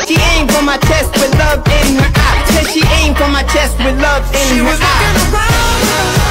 She aimed for my chest with love in her eye. Said she aimed for my chest with love in her eye. She was looking around.